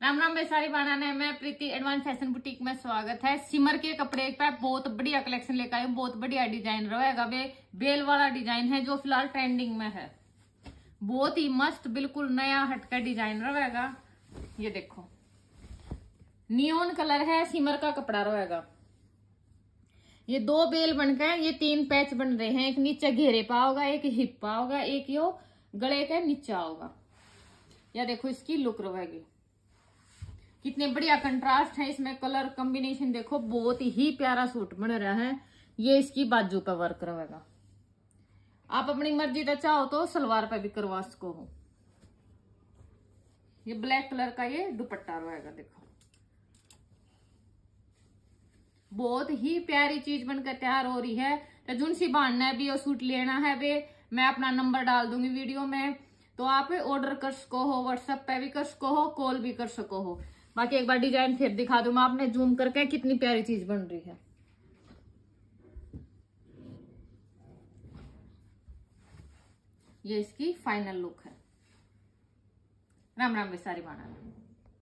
राम राम बेसारी बनाने में प्रीति advance fashion boutique में स्वागत है। सिमर के कपड़े पे बहुत बढ़िया कलेक्शन लेकर आई हूँ। बहुत बढ़िया डिजाइन रहेगा। बेल वाला डिजाइन है जो फिलहाल ट्रेंडिंग में है। बहुत ही मस्त बिल्कुल नया हटका डिजाइन रहेगा। ये देखो नियॉन कलर है, सिमर का कपड़ा रहेगा। ये दो बेल बनकर ये 3 पैच बन रहे हैं। एक नीचे घेरे पा होगा, एक हिप पा होगा, एक यो गले के नीचे होगा। या देखो इसकी लुक रहेगी, कितने बढ़िया कंट्रास्ट है इसमें। कलर कॉम्बिनेशन देखो, बहुत ही प्यारा सूट बन रहा है। ये इसकी बाजू पे वर्क रहेगा। आप अपनी मर्जी का चाहो तो सलवार पे भी करवा सको हो। ये ब्लैक कलर का ये दुपट्टा रहेगा। देखो बहुत ही प्यारी चीज बनकर तैयार हो रही है। तो जुन सी बहाना है भी और सूट लेना है वे, मैं अपना नंबर डाल दूंगी वीडियो में, तो आप ऑर्डर कर सको हो। व्हाट्सएप पे भी कर सको हो, कॉल भी कर सको हो। बाकी एक बार डिजाइन फिर दिखा दूं मैं आपने जूम करके, कितनी प्यारी चीज बन रही है। ये इसकी फाइनल लुक है। राम राम बेसारी बाना।